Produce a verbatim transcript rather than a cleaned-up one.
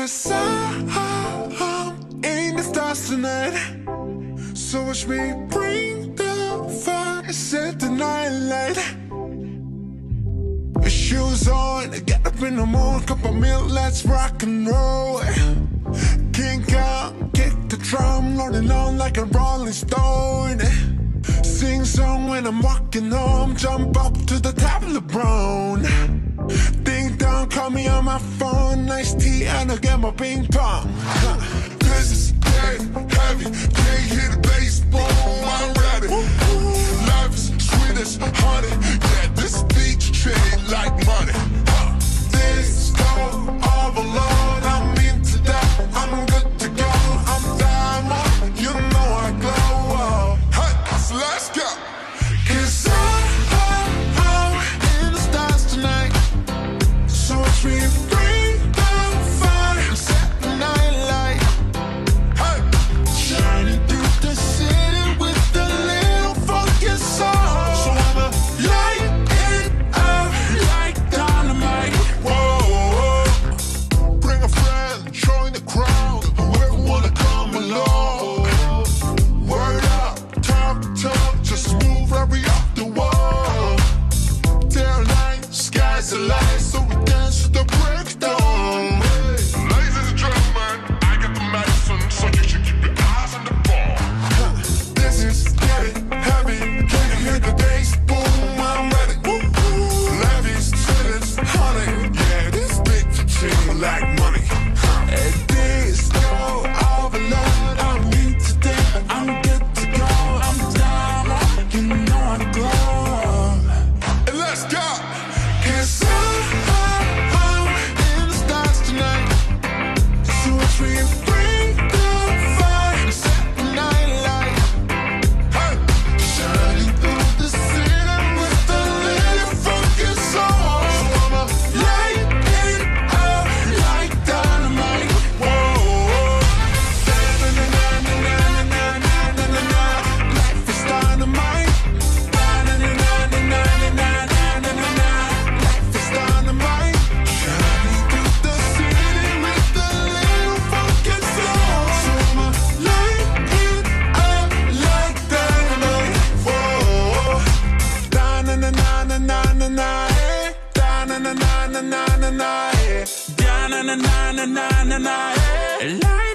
'Cause I'm in the stars tonight. So watch me bring the fire, set the night light. Shoes on, get up in the morning, cup of milk, let's rock and roll. King Kong, kick the drum, rolling on like a rolling stone. Sing song when I'm walking home, jump up to the top of the brown. Ding dong, call me on my phone, nice tea and I'll get my ping pong. This is dead heavy, can't hear the bass, boom, I'm ready. Life is sweet as honey, yeah, this beach treated like money. This go overload, I'm into that, I'm good to go, I'm diamond, you know I glow. Hey, so let's go. 'Cause I'm, I'm in the stars tonight. So watch me bring the fire and set the night light. Hey, shining through the city with a little funky soul. So I'ma light it up like dynamite. Whoa, bring a friend, join the crowd. Whoever wanna come along. Word up, talk, talk, just move right up the wall. Day night, sky's the light, so we dance to the breakdown. Ladies and gentlemen, I got the medicine, so you should keep your eyes on the ball. This is getting heavy, can you hear the bass? Boom, I'm ready. Levies, cities, honey, yeah, this big chain like money. And this go overload, I'm in today, I'm good to go, I'm down, you know I'm glow. And let's go. 'Cause I'm, I'm in the stars tonight. So watch me bring the fire and set the night light. Hey, shining through the city with a little funky soul. So I'ma light it up like dynamite. Whoa, da-na-na-na-na-na-na-na-na-na-na. Life is dynamite. Da-na-na-na-na-na-na-na-na-na. Life is dynamite. Shining through the city with a little funky soul. So I'ma light it up like dynamite. Whoa, da-na-na-na-na-na-na-na, eh. Da-na-na-na-na-na-na-na, eh. Da-na-na-na-na-na-na, eh. Light